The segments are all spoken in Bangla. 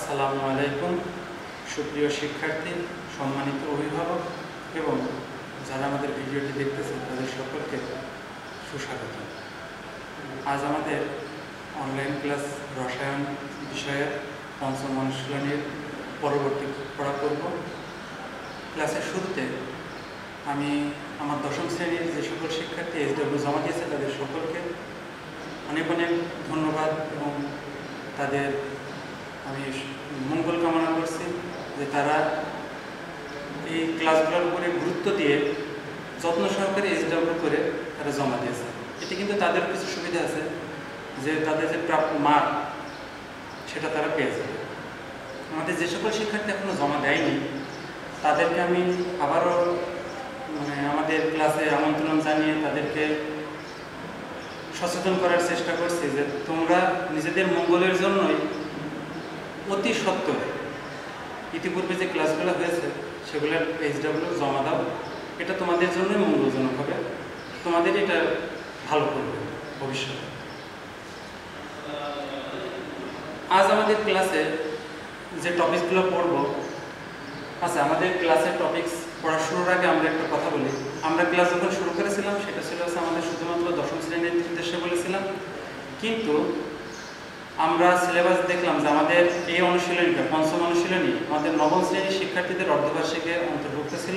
আসসালামু আলাইকুম সুপ্রিয় শিক্ষার্থী, সম্মানিত অভিভাবক এবং যারা আমাদের ভিডিওটি দেখতেছেন তাদের সকলকে সুস্বাগত। আজ আমাদের অনলাইন ক্লাস রসায়ন বিষয়ের পঞ্চম অনুশীলনীর পরবর্তী পড়া করব। ক্লাসের শুরুতে আমি আমার দশম শ্রেণীর যে সকল শিক্ষার্থী SW জমা দিয়েছে তাদের সকলকে অনেক অনেক ধন্যবাদ এবং তাদের আমি মঙ্গল কামনা করছি যে তারা এই ক্লাসগুলোর উপরে গুরুত্ব দিয়ে যত্ন সহকারে SW করে তারা জমা দিয়েছে। এতে কিন্তু তাদের কিছু সুবিধা আছে যে তাদের যে প্রাপ্য মার্ক সেটা তারা পেয়ে যাবে। আমাদের যে সকল শিক্ষার্থী এখনো জমা দেয়নি তাদেরকে আমি আবারও আমাদের ক্লাসে আমন্ত্রণ জানিয়ে তাদেরকে সচেতন করার চেষ্টা করছি যে তোমরা নিজেদের মঙ্গলের জন্যই অতি সত্বর ইতিপূর্বে যে ক্লাসগুলো হয়েছে সেগুলোর SW জমা দাও। এটা তোমাদের জন্যই মঙ্গলজনক হবে, তোমাদের এটা ভালো করবে ভবিষ্যতে। আজ আমাদের ক্লাসে যে টপিকসগুলো পড়ব, আচ্ছা আমাদের ক্লাসের টপিকস পড়া শুরুর আগে আমরা একটা কথা বলি। আমরা ক্লাস যখন শুরু করেছিলাম সেটা ছিল আমাদের শুধুমাত্র দশম শ্রেণীর উদ্দেশ্যে বলেছিলাম, কিন্তু আমরা সিলেবাস দেখলাম যে আমাদের এই অনুশীলনীটা পঞ্চম অনুশীলনী আমাদের নবম শ্রেণীর শিক্ষার্থীদের অর্ধবার্ষিকের অন্তর্ভুক্ত ছিল।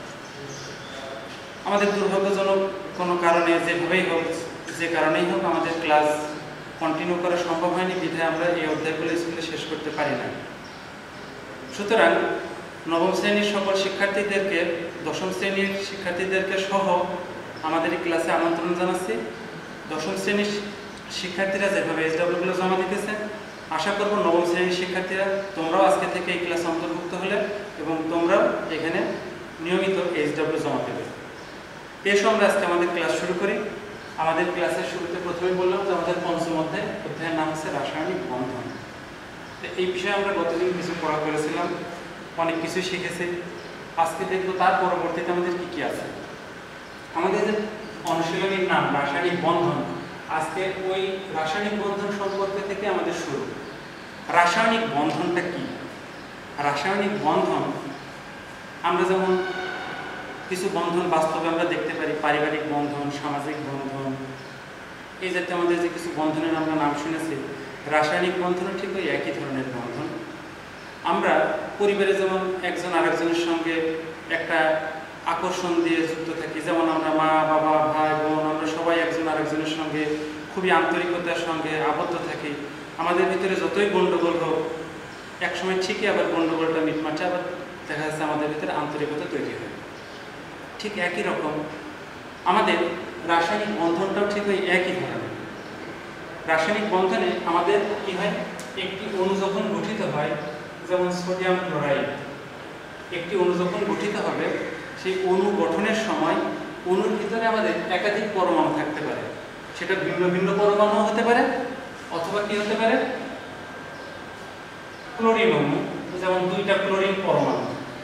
আমাদের দুর্ভাগ্যজনক কোনো কারণে যে কারণেই হোক আমাদের ক্লাস কন্টিনিউ করা সম্ভব হয়নি, বিধায় আমরা এই অধ্যায়গুলো স্কুলে শেষ করতে পারি না। সুতরাং নবম শ্রেণীর সকল শিক্ষার্থীদেরকে দশম শ্রেণীর শিক্ষার্থীদেরকে সহ আমাদের এই ক্লাসে আমন্ত্রণ জানাচ্ছি। দশম শ্রেণীর শিক্ষার্থীরা যেভাবে SWগুলো জমা দিতেছে, আশা করব নবম শ্রেণীর শিক্ষার্থীরা তোমরাও আজকে থেকে এই ক্লাসে অন্তর্ভুক্ত হলে এবং তোমরাও এখানে নিয়মিত SW জমা দেবে। এসো আমরা আজকে আমাদের ক্লাস শুরু করি। আমাদের ক্লাসের শুরুতে প্রথমেই বললাম যে আমাদের পঞ্চম অধ্যায়ের নাম হচ্ছে রাসায়নিক বন্ধন। এই বিষয়ে আমরা গতদিন কিছু পড়া করেছিলাম, অনেক কিছু শিখেছি। আজকে দেখবো তার পরবর্তীতে আমাদের কি কি আছে। আমাদের যে অনুশীলনীর নাম রাসায়নিক বন্ধন, আজকে ওই রাসায়নিক বন্ধন সম্পর্কে থেকে আমাদের শুরু। রাসায়নিক বন্ধনটা কি? রাসায়নিক বন্ধন আমরা যেমন কিছু বন্ধন বাস্তবে আমরা দেখতে পারি, পারিবারিক বন্ধন, সামাজিক বন্ধন, এই জাতীয় আমাদের যে কিছু বন্ধনের আমরা নাম শুনেছি। রাসায়নিক বন্ধনও ঠিক ওই একই ধরনের বন্ধন। আমরা পরিবারে যেমন একজন আরেকজনের সঙ্গে একটা আকর্ষণ দিয়ে যুক্ত থাকি, যেমন আমরা মা বাবা ভাই বোন আমরা সবাই একজন আরেকজনের সঙ্গে খুবই আন্তরিকতার সঙ্গে আবদ্ধ থাকি। আমাদের ভিতরে যতই গণ্ডগোল হোক একসময় ঠিকই আবার গণ্ডগোলটা মিটমাটে আবার দেখা যাচ্ছে আমাদের ভিতরে আন্তরিকতা তৈরি হয়। ঠিক একই রকম আমাদের রাসায়নিক বন্ধনটাও ঠিক ওই একই ধরনের। রাসায়নিক বন্ধনে আমাদের কি হয়, একটি অণু যখন গঠিত হয়, যেমন সোডিয়াম ক্লোরাইড, একটি অণু যখন গঠিত হবে সেই অণু গঠনের সময় অণুর ভিতরে আমাদের একাধিক পরমাণু থাকতে পারে। সেটা ভিন্ন ভিন্ন পরমাণু হতে পারে অথবা কি হতে পারে, ক্লোরিন অণু, যেমন দুইটা ক্লোরিন পরমাণু।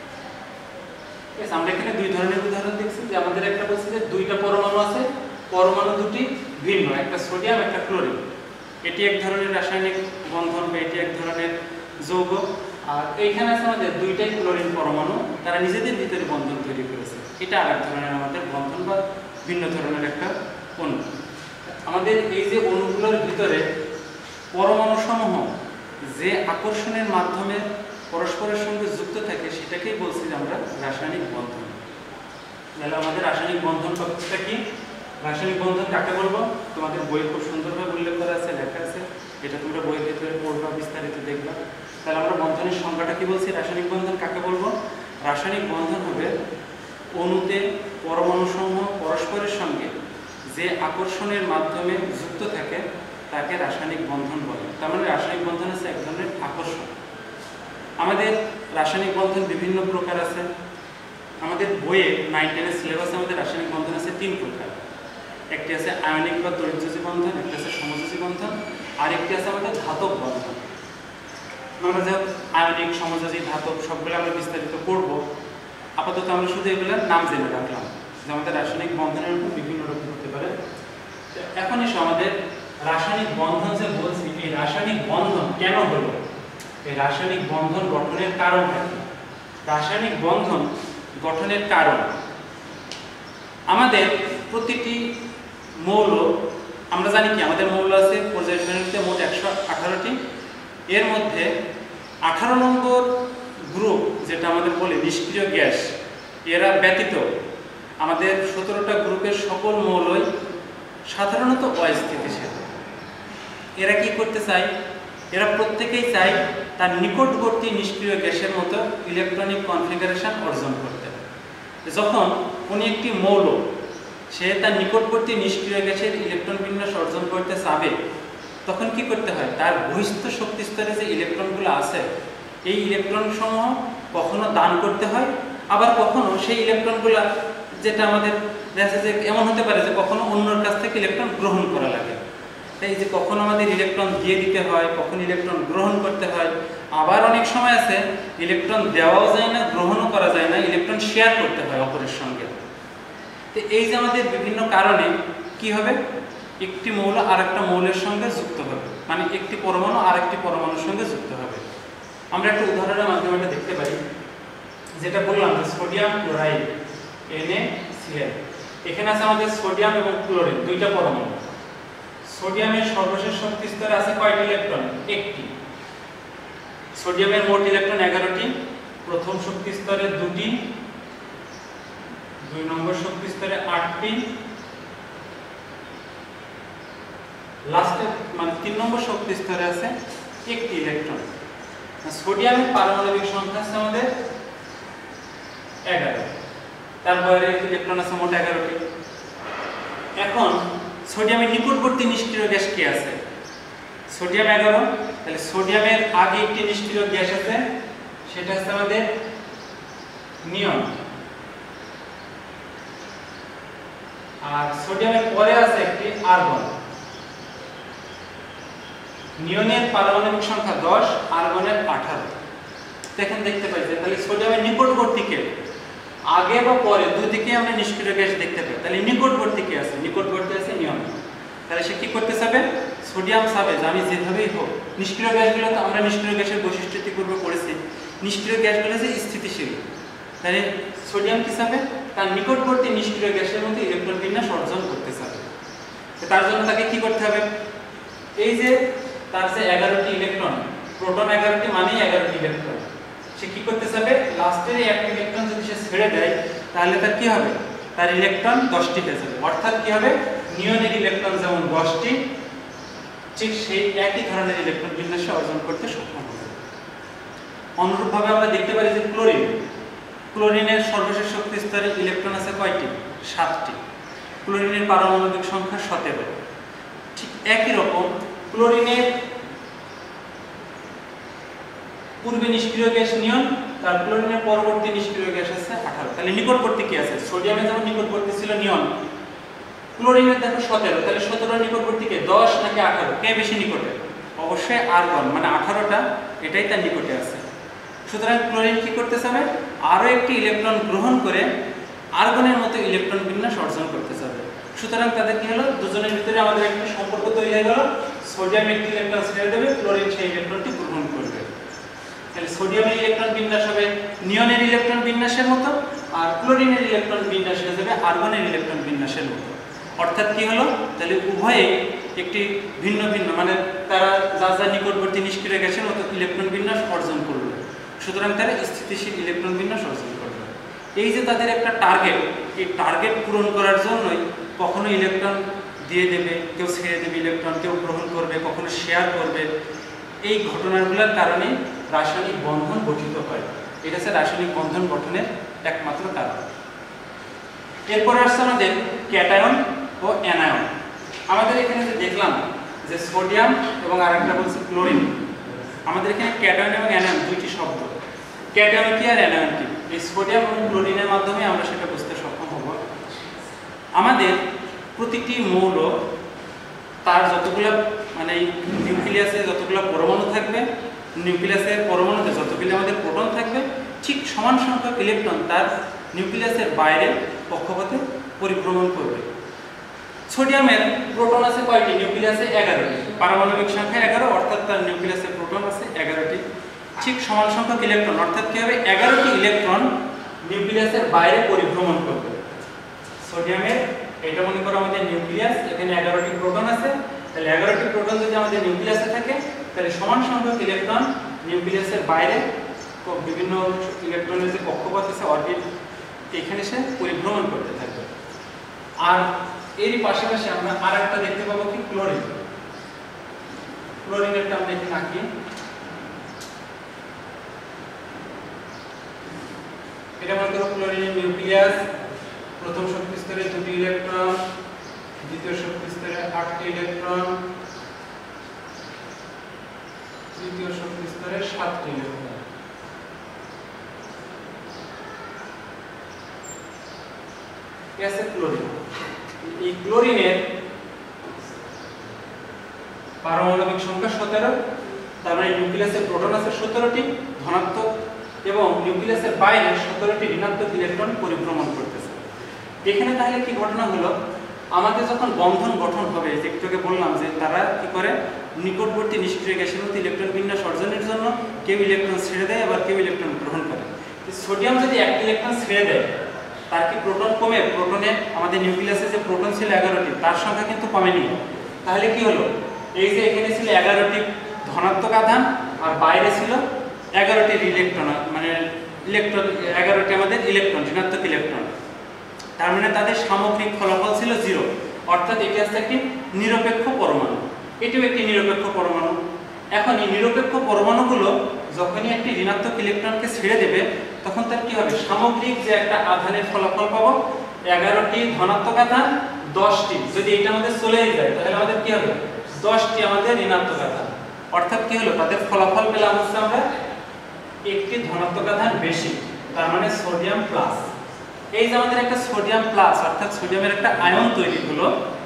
আমরা এখানে দুই ধরনের উদাহরণ দেখছি যে আমাদের একটা বলছি যে দুইটা পরমাণু আছে, পরমাণু দুটি ভিন্ন, একটা সোডিয়াম একটা ক্লোরিন। এটি এক ধরনের রাসায়নিক বন্ধন বা এটি এক ধরনের যৌগ। আর এইখানে আছে আমাদের দুইটাই ক্লোরিন পরমাণু, তারা নিজেদের ভিতরে বন্ধন তৈরি করেছে। এটা আর এক ধরনের আমাদের বন্ধন বা ভিন্ন ধরনের একটা অণু। আমাদের এই যে অণুগুলোর ভিতরে পরমাণু সমূহ যে আকর্ষণের মাধ্যমে পরস্পরের সঙ্গে যুক্ত থাকে সেটাকেই বলছি যে আমরা রাসায়নিক বন্ধন। তাহলে আমাদের রাসায়নিক বন্ধন টপিকটা কি? রাসায়নিক বন্ধন কাকে বলবো? তোমাদের বই খুব সুন্দরভাবে উল্লেখ করা আছে, লেখা আছে, এটা তোমরা বইয়ের ভিতরে পড়বা, বিস্তারিত দেখবা। তাহলে আমরা বন্ধনের সংজ্ঞাটা কি বলছি? রাসায়নিক বন্ধন কাকে বলবো? রাসায়নিক বন্ধন হবে অণুতে পরমাণুসমূহ পরস্পরের সঙ্গে যে আকর্ষণের মাধ্যমে যুক্ত থাকে তাকে রাসায়নিক বন্ধন বলে। তার মানে রাসায়নিক বন্ধন হচ্ছে এক ধরনের আকর্ষণ। আমাদের রাসায়নিক বন্ধন বিভিন্ন প্রকার আছে। আমাদের বইয়ে 9-10 সিলেবাসে আমাদের রাসায়নিক বন্ধন আছে 3 প্রকার। একটি আছে আয়নিক বা তড়িৎযোজী বন্ধন, একটি আছে সমযোজী বন্ধন, আর একটি আছে আমাদের ধাতব বন্ধন। আমরা যে আয়নিক, সমযোজী, ধাতব সবগুলো আমরা বিস্তারিত পড়ব। আপাতত আমরা শুধু এগুলোর নাম জেনে রাখলাম যে আমাদের রাসায়নিক বন্ধনের উপর বিভিন্ন রকম হতে পারে। এখন এসে আমাদের রাসায়নিক বন্ধন যে বলছি, এই রাসায়নিক বন্ধন কেন হলো এই রাসায়নিক বন্ধন গঠনের কারণটা কি? রাসায়নিক বন্ধন গঠনের কারণ, আমাদের প্রতিটি মৌল, আমরা জানি কি আমাদের মৌল আছে পর্যায় সারণীতে মোট 118টি, এর মধ্যে 18 নম্বর গ্রুপ যেটা আমাদের বলে নিষ্ক্রিয় গ্যাস, এরা ব্যতীত আমাদের 17টা গ্রুপের সকল মৌলই সাধারণত অস্থিতিশীল। এরা কি করতে চায়? এরা প্রত্যেকেই চায় তার নিকটবর্তী নিষ্ক্রিয় গ্যাসের মতো ইলেকট্রনিক কনফিগারেশন অর্জন করতে। যখন কোনো একটি মৌল সে তার নিকটবর্তী নিষ্ক্রিয় গ্যাসের ইলেকট্রন বিন্যাস অর্জন করতে চাবে, তখন কি করতে হয়? তার বহিস্থ শক্তি স্তরে যে ইলেকট্রনগুলো আছে, এই ইলেকট্রন সমূহ কখনো দান করতে হয়, আবার কখনো সেই ইলেকট্রনগুলো যেটা আমাদের দেখা যাচ্ছে যে এমন হতে পারে যে কখনো অন্যর কাছ থেকে ইলেকট্রন গ্রহণ করা লাগে। তাই যে কখনো আমাদের ইলেকট্রন দিয়ে দিতে হয়, কখনো ইলেকট্রন গ্রহণ করতে হয়, আবার অনেক সময় আছে ইলেকট্রন দেওয়াও যায় না, গ্রহণও করা যায় না, ইলেকট্রন শেয়ার করতে হয় অপরের সঙ্গে। তো এই যে আমাদের বিভিন্ন কারণে কি হবে, একটি মৌল আরেকটা মৌলের সঙ্গে যুক্ত হবে, মানে একটি পরমাণু আরেকটি পরমাণুর সঙ্গে যুক্ত হবে। আমরা একটা উদাহরণের মাধ্যমে এটা দেখতে পারি, যেটা বললাম যে সোডিয়াম ক্লোরাইড NaCl, এখানে আছে আমাদের সোডিয়াম এবং ক্লোরিন দুইটা পরমাণু। সোডিয়ামের সর্বশেষ শক্তি স্তরে আছে কয়টি ইলেকট্রন? একটি। সোডিয়ামের মোট ইলেকট্রন 11টি, প্রথম শক্তি স্তরে 2টি, 2 নম্বর শক্তি স্তরে 8টি, লাস্টে মানে 3 নম্বর শক্তি স্তরে আছে 1টি ইলেকট্রন। সোডিয়ামের পারমাণবিক সংখ্যা আছে আমাদের 11, তারপরে ইলেকট্রন আছে মোট 11টি। এখন সোডিয়ামের নিকটবর্তী নিষ্ক্রিয় গ্যাস কি আছে? সোডিয়াম 11, তাহলে সোডিয়ামের আগে একটি নিষ্ক্রিয় গ্যাস আছে, সেটা হচ্ছে আমাদের নিয়ন, আর সোডিয়ামের পরে আছে একটি আর্গন। নিয়নের পারমাণবিক সংখ্যা 10, আর্গনের 18। দেখেন দেখতে পাইছে, তাহলে সোডিয়ামের নিকটবর্তী কে? আগে বা পরে দুদিকে আমরা নিষ্ক্রিয় গ্যাস দেখতে পাই, তাহলে নিকটবর্তী কে আছে? নিকটবর্তী আছে নিয়ন। তাহলে সে কি করতে চাবে? সোডিয়াম চাবে যে আমি যেভাবেই হোক, নিষ্ক্রিয় গ্যাসগুলো তো আমরা নিষ্ক্রিয় গ্যাসের বৈশিষ্ট্য পূর্বে পড়েছি, নিষ্ক্রিয় গ্যাসগুলো যে স্থিতিশীল, তাহলে সোডিয়াম কি চাবে? তার নিকটবর্তী নিষ্ক্রিয় গ্যাসের মধ্যে ইলেকট্রন বিন্যাস অর্জন করতে চাবে। তার জন্য তাকে কি করতে হবে? এই যে তার যে 11টি ইলেকট্রন, প্রোটন 11টি মানেই 11টি ইলেকট্রন, সে কি করতে চাবে? লাস্টের এই একটা ইলেকট্রন যদি সে ছেড়ে দেয়, তাহলে তার কি হবে? তার ইলেকট্রন 10টি হয়ে যাবে। অর্থাৎ কি হবে? নিয়নের ইলেকট্রন যেমন 10টি, ঠিক সেই একই ধরনের ইলেকট্রন বিন্যাস অর্জন করতে সক্ষম হবে। অনুরূপভাবে আমরা দেখতে পারি যে ক্লোরিনের সর্বশেষ শক্তি স্তরে ইলেকট্রন আছে কয়টি? 7টি। ক্লোরিনের পারমাণবিক সংখ্যা 17। ঠিক একই রকম ক্লোরিনের পূর্বে নিষ্ক্রিয় গ্যাস নিয়ন, তার ক্লোরিনের পরবর্তী নিষ্ক্রিয় গ্যাস আছে 18। তাহলে নিকটবর্তী কি আছে? সোডিয়ামে যেমন নিকটবর্তী ছিল নিয়ন, ক্লোরিনের দেখো 17, তাহলে 17 নিকটবর্তী কে? 10 নাকি 18? কে বেশি নিকটে? অবশ্যই আর্গন, মানে 18টা, এটাই তার নিকটে আছে। সুতরাং ক্লোরিন কি করতে চাবে? আরো একটি ইলেকট্রন গ্রহণ করে আর্গনের মতো ইলেকট্রন বিন্যাস অর্জন করতে চাবে। সুতরাং তাদের কি হলো? দুজনের ভিতরে আমাদের একটা সম্পর্ক তৈরি হয়ে গেল। সোডিয়াম একটি ইলেকট্রন ছেড়ে দেবে, ক্লোরিন সেই ইলেকট্রনটি গ্রহণ করবে। তাহলে সোডিয়ামের ইলেকট্রন বিন্যাস হবে নিয়নের ইলেকট্রন বিন্যাসের মতো, আর ক্লোরিনের ইলেকট্রন বিন্যাস হয়ে যাবে আর্গনের ইলেকট্রন বিন্যাসের মতো। অর্থাৎ কি হলো? তাহলে উভয়ে একটি ভিন্ন ভিন্ন, মানে তারা যা যা নিকটবর্তী নিষ্ক্রিয় গ্যাসের মতো ইলেকট্রন বিন্যাস অর্জন করবে। সুতরাং তারা স্থিতিশীল ইলেকট্রন বিন্যাস অর্জন করবে। এই যে তাদের একটা টার্গেট, এই টার্গেট পূরণ করার জন্যই কখনো ইলেকট্রন দিয়ে দেবে, কেউ ছেড়ে দেবে ইলেকট্রন, কেউ গ্রহণ করবে, কখনো শেয়ার করবে। এই ঘটনাগুলোর কারণে রাসায়নিক বন্ধন গঠিত হয়। এটা হচ্ছে রাসায়নিক বন্ধন গঠনের একমাত্র কারণ। এরপর আসছে আমাদের ক্যাটায়ন ও অ্যানায়ন। আমাদের এখানে যে দেখলাম যে সোডিয়াম এবং আরেকটা বলছে ক্লোরিন, আমাদের এখানে ক্যাটায়ন এবং অ্যানায়ন দুইটি শব্দ। ক্যাটায়ন কি আর অ্যানায়ন কি, এই সোডিয়াম এবং ক্লোরিনের মাধ্যমে আমরা সেটা বুঝতে সক্ষম হব। আমাদের প্রতিটি মৌল তার যতগুলো মানে নিউক্লিয়াসে যতগুলো পরমাণু থাকবে, নিউক্লিয়াসের পরমাণুতে যতগুলো আমাদের প্রোটন থাকবে, ঠিক সমান সংখ্যক ইলেকট্রন তার নিউক্লিয়াসের বাইরে কক্ষপথে পরিভ্রমণ করবে। সোডিয়ামের প্রোটন আছে কয়টি? নিউক্লিয়াসে 11টি, পারমাণবিক সংখ্যা 11, অর্থাৎ তার নিউক্লিয়াসে প্রোটন আছে 11টি। ঠিক সমান সংখ্যক ইলেকট্রন, অর্থাৎ কি হবে 11টি ইলেকট্রন নিউক্লিয়াসের বাইরে পরিভ্রমণ করবে। সোডিয়ামের এটা মনে করো আমাদের নিউক্লিয়াস, এখানে 11টি প্রোটন আছে, তাহলে 11টি প্রোটন যদি আমাদের নিউক্লিয়াসে থাকে তাহলে সমান সংখ্যক ইলেকট্রন নিউক্লিয়াসের বাইরে বিভিন্ন ইলেকট্রনের যে কক্ষপথ আছে অরবিট এখানে সে পরিভ্রমণ করতে থাকবে। আর এরই পাশাপাশি আমরা আরেকটা দেখতে পাবো কি ক্লোরিন। ক্লোরিনেরটা আমরা এখানে আঁকি। এটা মনে করো ক্লোরিনের নিউক্লিয়াস, প্রথম শক্তি স্তরে 2টি ইলেকট্রন, দ্বিতীয় শক্তি স্তরে 8টি ইলেকট্রন, তৃতীয় শক্তি স্তরে 7টি ইলেকট্রন। ক্লোরিন, এই ক্লোরিনের পারমাণবিক সংখ্যা 17, তার মানে নিউক্লিয়াসের প্রোটন আছে 17টি ধনাত্মক এবং নিউক্লিয়াসের বাইরে 17টি ঋণাত্মক ইলেকট্রন পরিভ্রমণ করতেছে। এখানে তাহলে কি ঘটনা হলো, আমাদের যখন বন্ধন গঠন হবে, একটুকে বললাম যে তারা কি করে নিকটবর্তী নিষ্ক্রিয় গ্যাসের মধ্যে ইলেকট্রন বিন্যাস অর্জনের জন্য কেউ ইলেকট্রন ছেড়ে দেয় আবার কেউ ইলেকট্রন গ্রহণ করে। সোডিয়াম যদি একটি ইলেকট্রন ছেড়ে দেয় তার কি প্রোটন কমে? প্রোটনে আমাদের নিউক্লিয়াসে যে প্রোটন ছিল 11টি তার সংখ্যা কিন্তু কমেনি। তাহলে কি হলো, এই যে এখানে ছিল 11টি ধনাত্মক আধান আর বাইরে ছিল 11টি ইলেকট্রন, মানে ইলেকট্রন 11টি আমাদের ইলেকট্রন ঋণাত্মক ইলেকট্রন, তার মানে তাদের সামগ্রিক ফলাফল ছিল 0, অর্থাৎ এটি হচ্ছে একটি নিরপেক্ষ পরমাণু। এটিও একটি নিরপেক্ষ পরমাণু। এখন এই নিরপেক্ষ পরমাণুগুলো যখনই একটি ঋণাত্মক ইলেকট্রনকে ছেড়ে দেবে তখন তার কি হবে, সামগ্রিক যে একটা আধানের ফলাফল পাবো 11টি ধনাত্মক আধান 10টি, যদি এটা আমাদের চলেই যায় তাহলে আমাদের কি হবে 10টি আমাদের ঋণাত্মক আধান, অর্থাৎ কি হলো তাদের ফলাফল পেলাম হচ্ছে আমরা একটি ধনাত্মক আধান বেশি, তার মানে সোডিয়াম প্লাস। এই যে আমাদের একটা সোডিয়াম প্লাস অর্থাৎ সোডিয়ামের একটা আয়ন তৈরি হলো,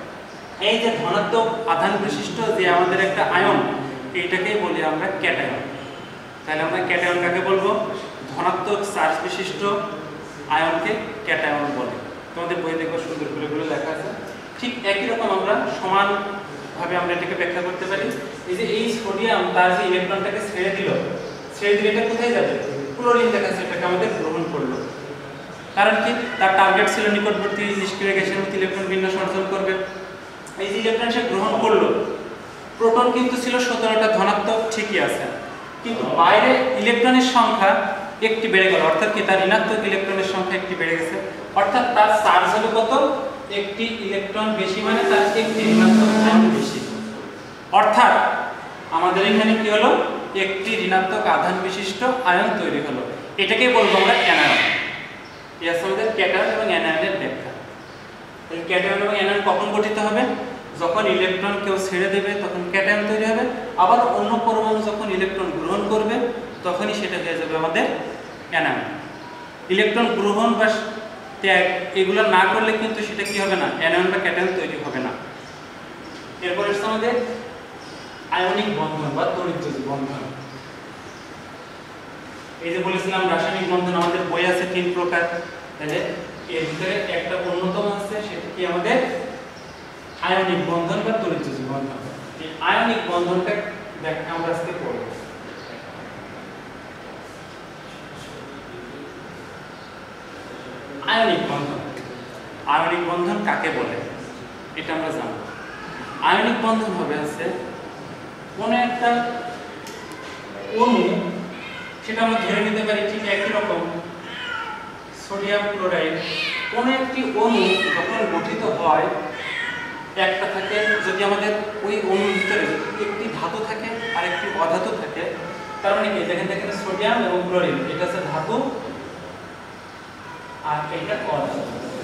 এই যে ধনাত্মক আধান বিশিষ্ট যে আমাদের একটা আয়ন, এইটাকেই বলি আমরা ক্যাটায়ন। তাহলে আমরা ক্যাটায়ন কাকে বলবো? ধনাত্মক চার্জ বিশিষ্ট আয়নকে ক্যাটায়ন বলে। তোমাদের বই দেখো সুন্দর করে এগুলো লেখা আছে। ঠিক একই রকম আমরা সমানভাবে আমরা এটাকে ব্যাখ্যা করতে পারি। এই যে এই সোডিয়াম তার যে ইলেকট্রনটাকে ছেড়ে দিলে এটা কোথায় যাবে? ক্লোরিন দেখাচ্ছে এটাকে আমাদের গ্রহণ করলো। কারণ কি, তার টার্গেট ছিল নিকটবর্তী নিষ্ক্রিয় গ্যাসের মধ্যে ইলেকট্রন বিন্যাস অর্জন করবে। এই যে ইলেকট্রন সে গ্রহণ করলো, প্রোটন কিন্তু ছিল 17টা ধনাত্মক, ঠিকই আছে, কিন্তু বাইরে ইলেকট্রনের সংখ্যা একটি বেড়ে গেল, অর্থাৎ কি তার ঋণাত্মক ইলেকট্রনের সংখ্যা একটি বেড়ে গেছে, অর্থাৎ তার চার্জ হলো কত? একটি ইলেকট্রন বেশি, মানে তার একটি ঋণাত্মক আয়ন বেশি। অর্থাৎ আমাদের এখানে কি হলো, একটি ঋণাত্মক আধান বিশিষ্ট আয়ন তৈরি হলো। এটাকে বলবো আমরা অ্যানায়ন। এই আছে আমাদের ক্যাটায়ন এবং অ্যানায়নের ব্যাখ্যা। তাহলে ক্যাটায়ন এবং অ্যানায়ন কখন গঠিত হবে? যখন ইলেকট্রন কেউ ছেড়ে দেবে তখন ক্যাটায়ন তৈরি হবে, আবার অন্য পরমাণু যখন ইলেকট্রন গ্রহণ করবে তখনই সেটা হয়ে যাবে আমাদের অ্যানায়ন। ইলেকট্রন গ্রহণ বা ত্যাগ এগুলো না করলে কিন্তু সেটা কি হবে না, অ্যানায়ন বা ক্যাটায়ন তৈরি হবে না। এরপর হচ্ছে আমাদের আয়নিক বন্ধন বা তড়িৎদ্বৈত বন্ধন। এই যে বলেছিলাম রাসায়নিক বন্ধন আমাদের বই আছে 3 প্রকার, তাহলে এর ভিতরে একটা অন্যতম আছে, সেটা কি আমাদের আয়নিক বন্ধন বা তড়িৎদ্বৈত বন্ধন। এই আয়নিক বন্ধনটা ব্যাখ্যা আমরা আজকে পড়ব। আয়নিক বন্ধন, আয়নিক বন্ধন কাকে বলে এটা আমরা জানব। আয়নিক বন্ধন হবে আছে কোন একটা অণু, সেটা আমরা ধরে নিতে পারি ঠিক একই রকম সোডিয়াম ক্লোরাইড, কোন একটি অণু যখন গঠিত হয় একটা থাকে, যদি আমাদের ওই অণুর ভিতরে একটি ধাতু থাকে আর একটি অধাতু থাকে, তার মানে কি দেখেন দেখেন সোডিয়াম এবং ক্লোরিন, এটা হচ্ছে ধাতু আর এটা অধাতু।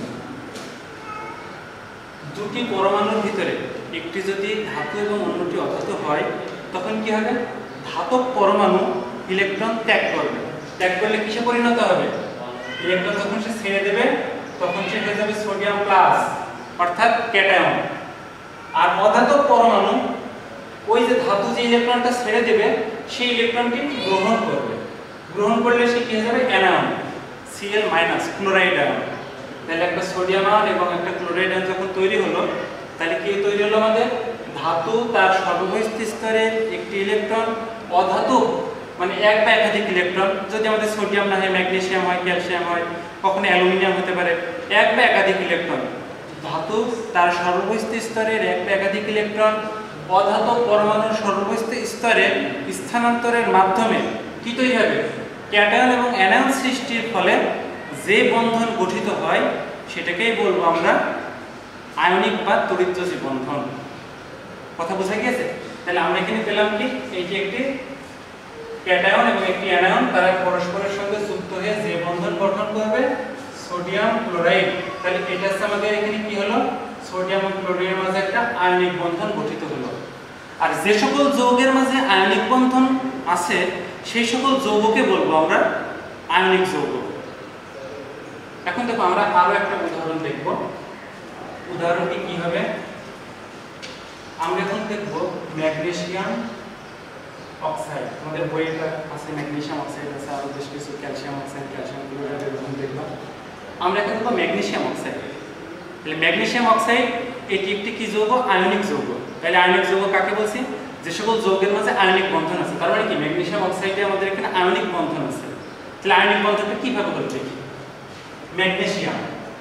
দুটি পরমাণুর ভিতরে একটি যদি ধাতু এবং অন্যটি অধাতু হয় তখন কি হবে, ধাতব পরমাণু ইলেকট্রন ত্যাগ করবে। ত্যাগ করলে কিসে পরিণত হবে? ইলেকট্রন যখন সে ছেড়ে দেবে তখন সে হয়ে যাবে সোডিয়াম প্লাস অর্থাৎ ক্যাটায়ন। আর অধাতব পরমাণু ওই যে ধাতু যে ইলেকট্রনটা ছেড়ে দেবে সেই ইলেকট্রনটি গ্রহণ করবে। গ্রহণ করলে সে কি হয়ে যাবে? Anion, Cl- chloride ion. তাহলে একটা সোডিয়াম আয়ন এবং একটা ক্লোরাইড আয়ন যখন তৈরি হলো, তাহলে কি তৈরি হলো আমাদের? ধাতু তার সর্ববহিঃস্থ স্তরে একটি ইলেকট্রন, অধাতু মানে এক বা একাধিক ইলেকট্রন, যদি আমাদের সোডিয়াম না হয় ম্যাগনেসিয়াম হয়, ক্যালসিয়াম হয়, কখনো অ্যালুমিনিয়াম হতে পারে, এক বা একাধিক ইলেকট্রন। ধাতু তার সর্বোচ্চ স্তরের এক বা একাধিক ইলেকট্রন অধাতব পরমাণুর সর্বোচ্চ স্তরে স্থানান্তরের মাধ্যমে কি তৈরি হবে? ক্যাটায়ন এবং অ্যানায়ন সৃষ্টির ফলে যে বন্ধন গঠিত হয় সেটাকেই বলবো আমরা আয়নিক বা তড়িৎযোজী বন্ধন। কথা বোঝা গিয়েছে? তাহলে আমরা এখানে পেলাম কি, এই যে একটি ক্যাটায়ন এবং একটি অ্যানায়ন, তারা পরস্পরের সঙ্গে যুক্ত হয়ে যে বন্ধন গঠন করবে সোডিয়াম ক্লোরাইড। তাহলে এটা হচ্ছে আমাদের এখানে কি হলো, সোডিয়াম এবং ক্লোরাইডের মাঝে একটা আয়নিক বন্ধন গঠিত হলো। আর যে সকল যৌগের মাঝে আয়নিক বন্ধন আছে সেই সকল যৌগকে বলবো আমরা আয়নিক যৌগ। এখন দেখো আমরা আরো একটা উদাহরণ দেখব। উদাহরণটি কি হবে, আমরা এখন দেখব ম্যাগনেসিয়াম অক্সাইড। আমাদের বইটা আছে ম্যাগনেসিয়াম অক্সাইড আছে, আরো বেশ কিছু ক্যালসিয়াম অক্সাইড, ক্যালসিয়াম ক্লোরাইডের উদাহরণ দেখলাম। আমরা এখন দেখব ম্যাগনেসিয়াম অক্সাইড। তাহলে ম্যাগনেসিয়াম অক্সাইড এটি একটি কি যৌগ? আয়নিক যৌগ। তাহলে আয়নিক যৌগ কাকে বলছি? যে সকল যৌগের মাঝে আয়নিক বন্ধন আছে। তার মানে কি, ম্যাগনেসিয়াম অক্সাইডে আমাদের এখানে আয়নিক বন্ধন আছে। তাহলে আয়নিক বন্ধনটা কিভাবে করব দেখি। ম্যাগনেসিয়াম,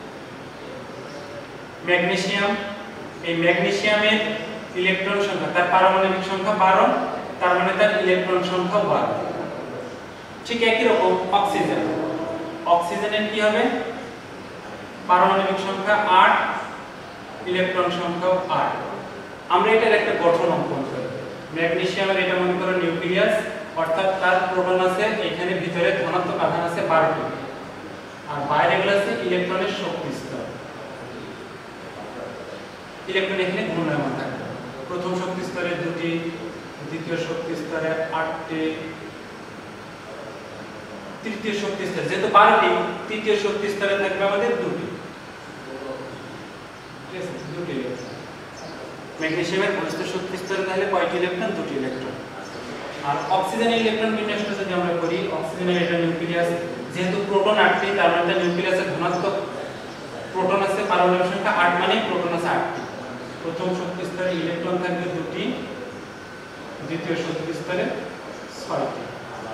এই ম্যাগনেসিয়ামের ইলেকট্রন সংখ্যা, তার পারমাণবিক সংখ্যা 12, তার মানে তার ইলেকট্রন সংখ্যা 12। ঠিক একই রকম অক্সিজেনের কি হবে? পারমাণবিক সংখ্যা 8, ইলেকট্রন সংখ্যা 8। আমরা এটার একটা গঠন অঙ্কন করি। ম্যাগনেসিয়ামের এটা মনে করো নিউক্লিয়াস, অর্থাৎ তার প্রোটন আছে এখানে, ভিতরে ধনাত্মক আধান আছে 12টি, আর বাইরে গুলো আছে ইলেকট্রনের শক্তি স্তর। ইলেকট্রন এখানে ঘূর্ণায়মান থাকবে। প্রথম শক্তি স্তরে 2টি, দ্বিতীয় শক্তি স্তরে 8টি, তৃতীয় শক্তি স্তরে যেহেতু 12টি, তৃতীয় শক্তি স্তরে থাকবে আমাদের 2টি। ঠিক আছে, 2টি ইলেকট্রন। ম্যাগনেসিয়ামের বহিস্থ শক্তি স্তরে তাহলে কয়টি ইলেকট্রন? 2টি ইলেকট্রন। আর অক্সিজেনের ইলেকট্রন বিন্যাসটা যদি আমরা করি, অক্সিজেনের এটা নিউক্লিয়াস, যেহেতু প্রোটন 8টি, তার মানে তার নিউক্লিয়াসে ধনাত্মক প্রোটন আছে, পারমাণবিক সংখ্যা 8 মানে প্রোটন আছে 8টি। প্রথম শক্তি স্তরে ইলেকট্রন থাকবে 2টি, দ্বিতীয় শক্তি স্তরে 6টি।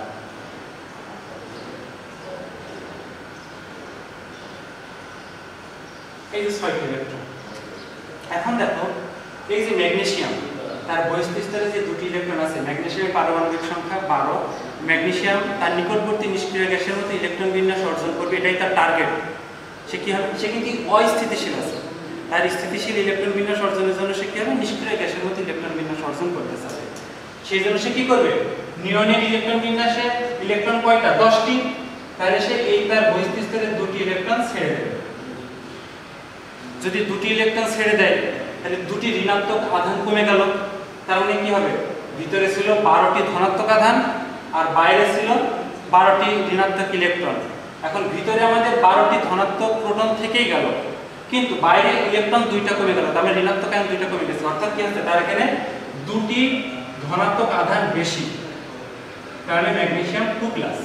এই যে 6টি ইলেকট্রন। এখন দেখো এই যে ম্যাগনেসিয়াম, তার বহিস্থ স্তরে যে 2টি ইলেকট্রন আছে, ম্যাগনেসিয়ামের পারমাণবিক সংখ্যা 12। ম্যাগনেসিয়াম তার নিকটবর্তী নিষ্ক্রিয় গ্যাসের মতো ইলেকট্রন বিন্যাস অর্জন করবে, এটাই তার টার্গেট। সে কি হবে? সে কিন্তু অস্থিতিশীল আছে। তার স্থিতিশীল ইলেকট্রন বিন্যাস অর্জনের জন্য সে কি হবে? নিষ্ক্রিয় গ্যাসের মতো ইলেকট্রন বিন্যাস অর্জন করতে চাবে। সেই জন্য সে কি করবে? নিয়নের ইলেকট্রন বিন্যাসে ইলেকট্রন কয়টা? 10টি। তাহলে সে এই তার বহিস্থ স্তরে 2টি ইলেকট্রন ছেড়ে দেবে। যদি 2টি ইলেকট্রন ছেড়ে দেয় তাহলে 2টি ঋণাত্মক আধান কমে গেল। তার মানে কি হবে? ভিতরে ছিল 12টি ধনাত্মক আধান আর বাইরে ছিল 12টি ঋণাত্মক ইলেকট্রন। এখন ভিতরে আমাদের 12টি ধনাত্মক প্রোটন থেকেই গেল, কিন্তু বাইরে ইলেকট্রন 2টা কমে গেল, তার মানে ঋণাত্মক আয়ন 2টা কমে গেছে। অর্থাৎ কি হচ্ছে? তার এখানে 2টি ধনাত্মক আধান বেশি, তাহলে ম্যাগনেসিয়াম 2+।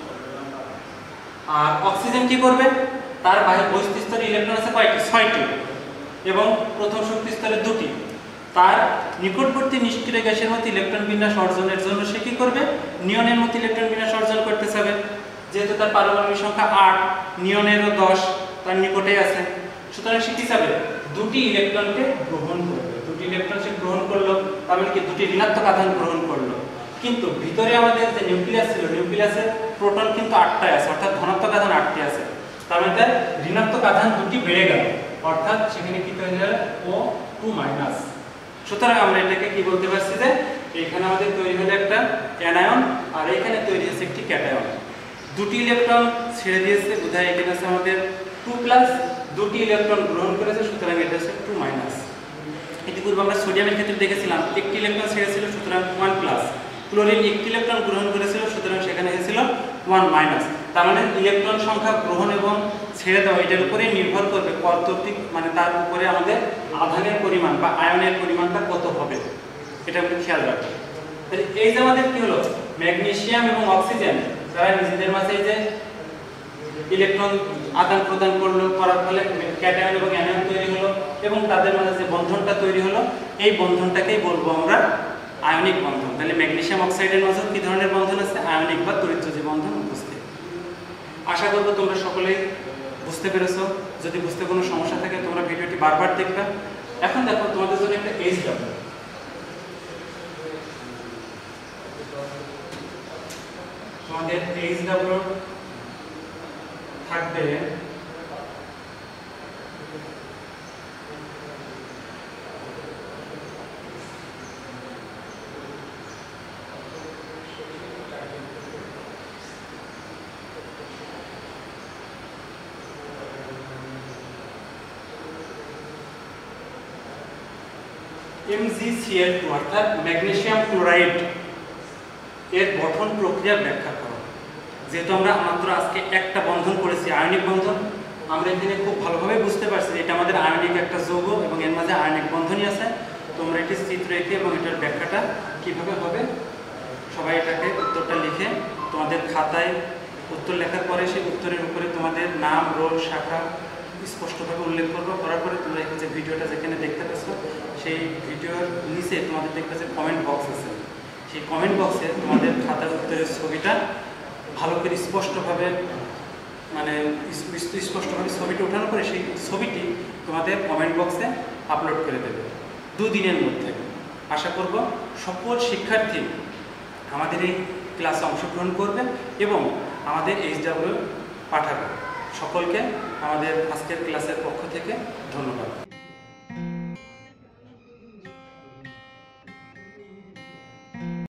আর অক্সিজেন কি করবে? তার বহিস্থ স্তরে ইলেকট্রন আছে কয়টি? 6টি, এবং প্রথম শক্তি স্তরে 2টি। তার নিকটবর্তী নিষ্ক্রিয় গ্যাসের মতো ইলেকট্রন বিন্যাস অর্জনের জন্য সে কি করবে? নিয়নের মতো ইলেকট্রন বিন্যাস অর্জন করতে চাবে। যেহেতু তার পারমাণবিক সংখ্যা 8, নিয়নেরও 10 তার নিকটেই আছে, সুতরাং সে কি চাবে? 2টি ইলেকট্রনকে গ্রহণ করবে। 2টি ইলেকট্রন সে গ্রহণ করলো, তার মানে কি 2টি ঋণাত্মক আধান গ্রহণ করলো। কিন্তু ভিতরে আমাদের যে নিউক্লিয়াস ছিল, নিউক্লিয়াসে প্রোটন কিন্তু 8টাই আছে, অর্থাৎ ধনাত্মক আধান 8টি আছে। তার মানে তার ঋণাত্মক আধান 2টি বেড়ে গেল, অর্থাৎ সেখানে কি তৈরি হলো? O2-। সুতরাং আমরা এটাকে কি বলতে পারছি যে এখানে আমাদের তৈরি হলো একটা অ্যানায়ন, আর এখানে তৈরি হয়েছে একটি ক্যাটায়ন। 2টি ইলেকট্রন ছেড়ে দিয়েছে, বোধহয় এখানে আছে আমাদের 2+, 2টি ইলেকট্রন গ্রহণ করেছে, সুতরাং এটা হচ্ছে 2-। ইতিপূর্বে আমরা সোডিয়ামের ক্ষেত্রে দেখেছিলাম একটি ইলেকট্রন ছেড়েছিল, সুতরাং 1+। ক্লোরিন একটি ইলেকট্রন গ্রহণ করেছিল, সুতরাং সেখানে হয়েছিল 1-। তার মানে ইলেকট্রন সংখ্যা গ্রহণ এবং ছেড়ে দেওয়া এটার উপরে নির্ভর করবে কর্তৃক, মানে তার উপরে আমাদের আধানের পরিমাণ বা আয়নের পরিমাণটা কত হবে, এটা আমরা খেয়াল রাখবো। তাহলে এই যে আমাদের কি হলো? ম্যাগনেসিয়াম এবং অক্সিজেন তারা নিজেদের মাঝে যে ইলেকট্রন আদান প্রদান করলো, করার ফলে ক্যাটায়ন এবং অ্যানায়ন তৈরি হলো, এবং তাদের মাঝে যে বন্ধনটা তৈরি হলো, এই বন্ধনটাকেই বলবো আমরা আয়নিক বন্ধন। তাহলে ম্যাগনেসিয়াম অক্সাইডের মাঝে কি ধরনের বন্ধন আছে? আয়নিক বা তড়িৎযোজী বন্ধন উপস্থিত। আশা করব তোমরা সকলেই বুঝতে পেরেছো। যদি বুঝতে কোনো সমস্যা থাকে তোমরা ভিডিওটি বারবার দেখবে। এখন দেখো তোমাদের জন্য একটা HW, তোমাদের HW থাকবে MgCl2 অর্থাৎ ম্যাগনেসিয়াম ক্লোরাইড এর গঠন প্রক্রিয়া ব্যাখ্যা করো। যেহেতু আমরা মাত্র আজকে একটা বন্ধন করেছি, আয়নিক বন্ধন, আমরা এখানে খুব ভালোভাবে বুঝতে পারছি এটা আমাদের আয়নিক একটা যৌগ এবং এর মাঝে আয়নিক বন্ধনই আছে। তোমরা এটি চিত্র এঁকে এবং এটার ব্যাখ্যাটা কিভাবে হবে সবাই এটাকে উত্তরটা লিখে তোমাদের খাতায় উত্তর লেখার পরে সেই উত্তরের উপরে তোমাদের নাম, রোল, শাখা স্পষ্টভাবে উল্লেখ করবো। করার পরে তোমরা এই যে ভিডিওটা যেখানে দেখতে পাচ্ছ সেই ভিডিওর নিচে তোমাদের দেখতে যে কমেন্ট বক্স আছে, সেই কমেন্ট বক্সে তোমাদের খাতার উত্তরের ছবিটা ভালো করে স্পষ্টভাবে ছবিটা ওঠানোর পরে সেই ছবিটি তোমাদের কমেন্ট বক্সে আপলোড করে দেবে 2 দিনের মধ্যে। আশা করব সকল শিক্ষার্থী আমাদের এই ক্লাসে অংশগ্রহণ করবে এবং আমাদের HW পাঠাবে। সকলকে আমাদের আজকের ক্লাসের পক্ষ থেকে ধন্যবাদ।